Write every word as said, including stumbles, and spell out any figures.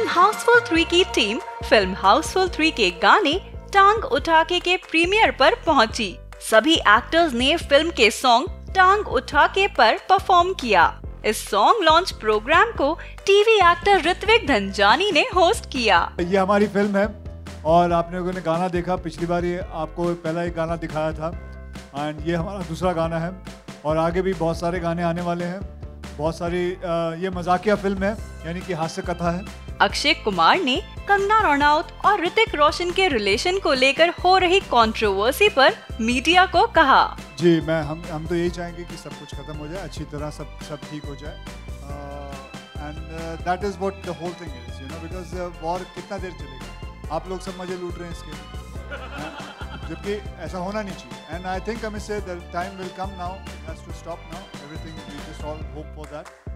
Film housefull three की team film housefull three के गाने टांग उठा के के प्रीमियर पर पहुंची। सभी एक्टर्स ने फिल्म के सॉन्ग टांग उठा के पर परफॉर्म किया। इस सॉन्ग लॉन्च प्रोग्राम को टीवी एक्टर ऋत्विक धनजानी ने होस्ट किया। ये हमारी फिल्म है और आपने लोगों ने गाना देखा, पिछली बार ये आपको पहला एक गाना दिखाया था एंड ये हमारा दूसरा गाना है और आगे भी बहुत सारे गाने आने वाले हैं। बहुत सारी ये मजाकिया फिल्म है, यानी कि हास्य कथा है। अक्षय कुमार ने कंगना रनौत और ऋतिक रोशन के रिलेशन को लेकर हो रही कंट्रोवर्सी पर मीडिया को कहा, जी मैं हम हम तो यही चाहेंगे कि सब कुछ खत्म हो जाए, अच्छी तरह सब सब ठीक हो जाए and that is what the whole thing is, you know, because war कितना देर चलेगा, आप लोग सब मजे लूट रहे हैं इसके, जबकि ऐसा होना नहीं चाहिए। And I think I say the time will come now, it has to stop now, everything we just all hope for that.